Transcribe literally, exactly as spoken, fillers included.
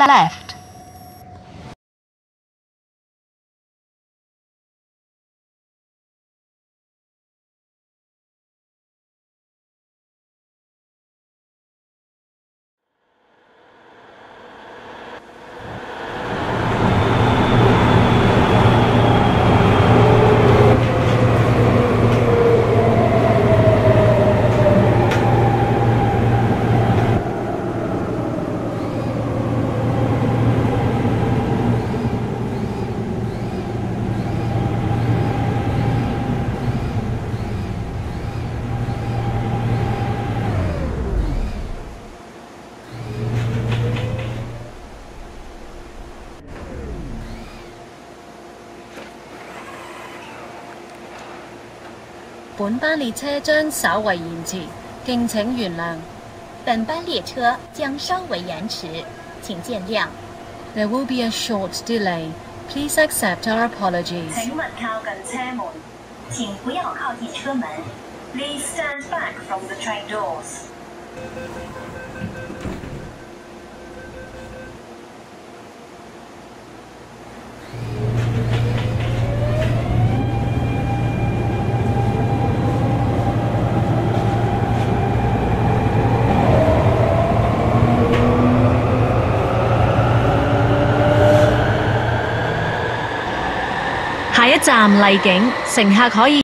left. 本班列车將稍為延遲，敬請原諒。 本班列車將稍微延遲，請見諒。 There will be a short delay. Please accept our apologies. 請勿靠近車門，請不要靠近車門。Please stand back from the train doors. 下一站荔景，乘客可以